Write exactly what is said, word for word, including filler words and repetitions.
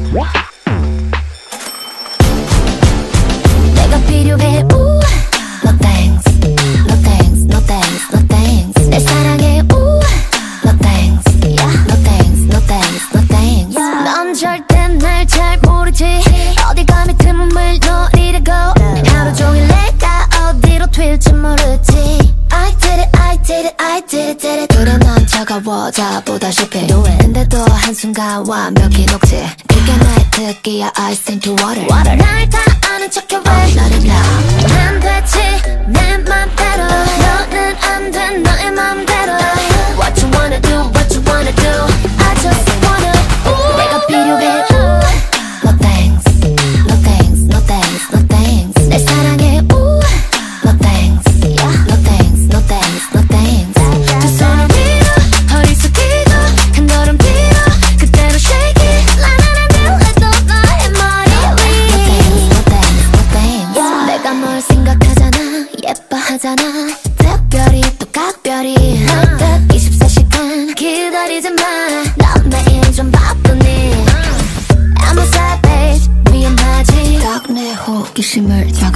내가 필요해 우 No thanks, no thanks, no thanks, no thanks 내 사랑해 우 No thanks, yeah, no thanks, no thanks, no thanks 넌 절대 날 잘 모르지 어디 감히 틈을 노리려고 하루 종일 내가 어디로 튈지 모르지 I did it, I did it, I did it, did it 그래 넌 차가워져 보다시피 근데도 한순간 완벽히 녹지 그게 나의 특기야 I sink to water water 날 다 아는 척해 왜 나를 love 난 되지 내 맘대로 너는 안 돼 너의 맘대로 What you wanna do, what you wanna do I just wanna ooh. 내가 필요해 ooh. No thanks, no thanks, no thanks, no thanks 내 사랑해 ooh. No thanks, yeah, no thanks, no thanks, no thanks 두 손을 밀어 허리 숙이고 한 걸음 뒤로 그대로 shake it 라라라라 해도 너의 머리 위 No thanks, no thanks, no thanks yeah. 내가 뭘 생각하잖아 예뻐하잖아 특별히 또 각별히 넌 이십사 시간 기다리지 마넌 매일 좀 바쁘니 I'm a savage 위험하지 딱 내 호기심을